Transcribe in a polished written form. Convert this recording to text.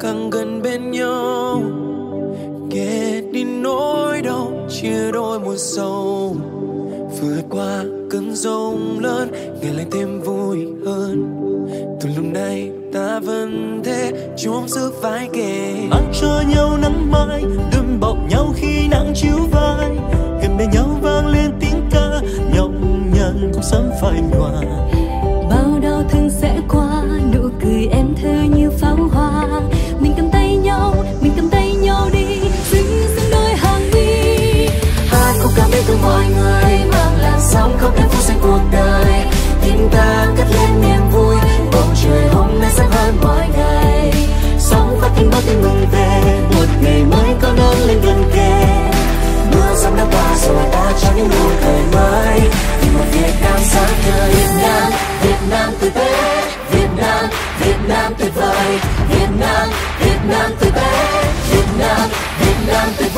càng gần bên nhau, kể đi nỗi đau chia đôi muôn sầu, vượt qua cơn giông lớn ngày lại thêm vui hơn. Từ lúc này ta vẫn thế chung sức vai kề, mang cho nhau nắng mai, đùm bọc nhau khi nắng chiếu vai, gần bên nhau vang lên tiếng ca nhọc nhằn cũng sớm phai nhòa. Bao đau thương sẽ qua, nụ cười em thơ như pháo hoa. Mình cầm tay nhau, mình cầm tay nhau đi, xinh xinh đôi hàng mi. hát khúc ca biết thương mọi người, mang làn sóng không em phút giây cuộc đời. Tình ta cất lên niềm vui, bầu trời hôm nay sáng hơn mọi ngày. Sóng phát tin báo tin mừng về, một ngày mới có nắng lên gần kề. Mưa giông đã qua rồi ta cho những nụ cười mới, vì một Việt Nam sáng ngời. Việt Nam, Việt Nam tươi bé, Việt Nam, Việt Nam tuyệt vời. Việt Nam, Việt Nam tươi bé, Việt Nam, Việt Nam tươi